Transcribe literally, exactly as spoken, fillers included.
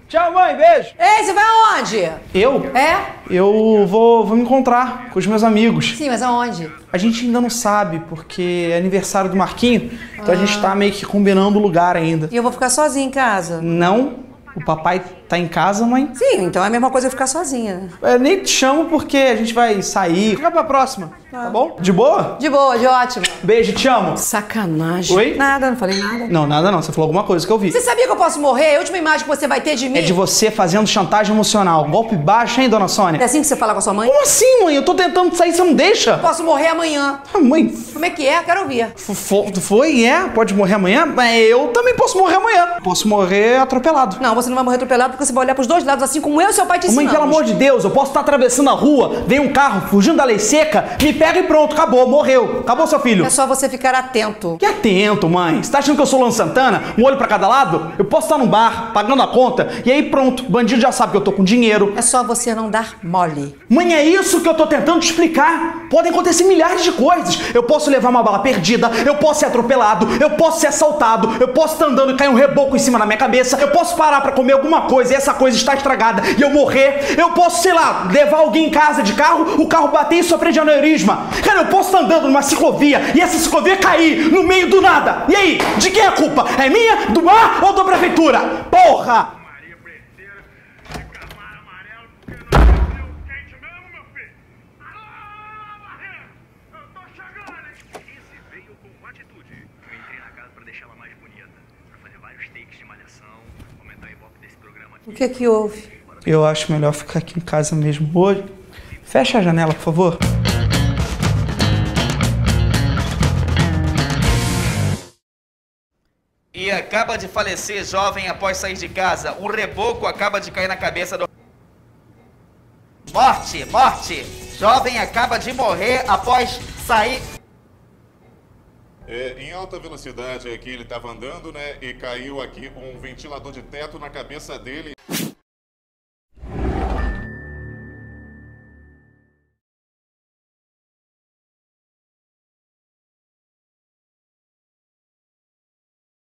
Tchau, mãe, beijo. Ei, você vai aonde? Eu? É? Eu vou, vou me encontrar com os meus amigos. Sim, mas aonde? A gente ainda não sabe, porque é aniversário do Marquinho, então ah. a gente tá meio que combinando o lugar ainda. E eu vou ficar sozinha em casa? Não. O papai tá em casa, mãe? Sim, então é a mesma coisa eu ficar sozinha. Eu nem te chamo porque a gente vai sair. Fica pra próxima, ah. tá bom? De boa? De boa, de ótimo. Beijo, te amo. Sacanagem. Oi? Nada, não falei nada. Não, nada não. Você falou alguma coisa que eu vi. Você sabia que eu posso morrer? A última imagem que você vai ter de mim... É de você fazendo chantagem emocional. Golpe baixo, hein, dona Sônia? É assim que você fala com a sua mãe? Como assim, mãe? Eu tô tentando sair, você não deixa? Eu posso morrer amanhã. Ah, mãe... Como é que é? Quero ouvir. F foi? É? Pode morrer amanhã? Mas eu também posso morrer amanhã. Posso morrer atropelado. Não, você não vai morrer atropelado porque você vai olhar pros dois lados, assim como eu e seu pai te ensinamos. Mãe, pelo amor de Deus, eu posso estar atravessando a rua, vem um carro fugindo da lei seca, me pega e pronto, acabou, morreu. Acabou, seu filho. É só você ficar atento. Que atento, mãe? Você tá achando que eu sou Luan Santana? Um olho pra cada lado? Eu posso estar num bar, pagando a conta, e aí pronto, bandido já sabe que eu tô com dinheiro. É só você não dar mole. Mãe, é isso que eu tô tentando te explicar. Podem acontecer milhares de coisas. Eu posso levar uma bala perdida, eu posso ser atropelado, eu posso ser assaltado, eu posso estar andando e cair um reboco em cima da minha cabeça, eu posso parar pra comer alguma coisa e essa coisa está estragada e eu morrer, eu posso, sei lá, levar alguém em casa de carro, o carro bater e sofrer de aneurisma. Cara, eu posso estar andando numa ciclovia e essa ciclovia cair no meio do nada. E aí, de quem é a culpa? É minha, do mar ou da prefeitura? Porra! O que é que houve? Eu acho melhor ficar aqui em casa mesmo hoje. Fecha a janela, por favor. E acaba de falecer jovem após sair de casa. Um reboco acaba de cair na cabeça do... Morte, morte! Jovem acaba de morrer após sair... É, em alta velocidade aqui ele estava andando, né? E caiu aqui um ventilador de teto na cabeça dele.